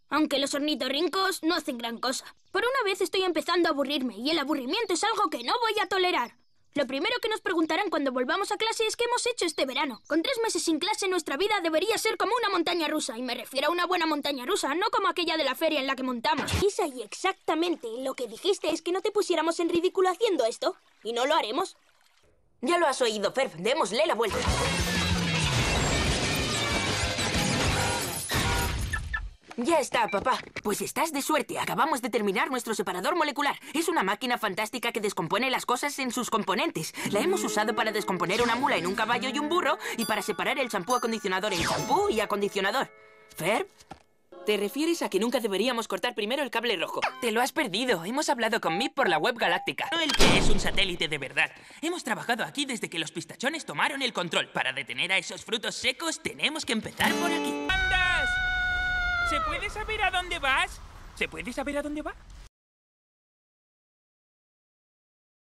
Aunque los ornitorrincos no hacen gran cosa. Por una vez estoy empezando a aburrirme, y el aburrimiento es algo que no voy a tolerar. Lo primero que nos preguntarán cuando volvamos a clase es qué hemos hecho este verano. Con 3 meses sin clase, nuestra vida debería ser como una montaña rusa. Y me refiero a una buena montaña rusa, no como aquella de la feria en la que montamos. Isa, y exactamente lo que dijiste es que no te pusiéramos en ridículo haciendo esto. ¿Y no lo haremos? Ya lo has oído, Ferb. Démosle la vuelta. Ya está, papá. Pues estás de suerte. Acabamos de terminar nuestro separador molecular. Es una máquina fantástica que descompone las cosas en sus componentes. La hemos usado para descomponer una mula en un caballo y un burro y para separar el champú acondicionador en champú y acondicionador. ¿Ferb? ¿Te refieres a que nunca deberíamos cortar primero el cable rojo? Te lo has perdido. Hemos hablado con Mip por la web galáctica. No el que es un satélite de verdad. Hemos trabajado aquí desde que los pistachones tomaron el control. Para detener a esos frutos secos tenemos que empezar por aquí. ¡Andas! ¿Se puede saber a dónde vas? ¿Se puede saber a dónde va?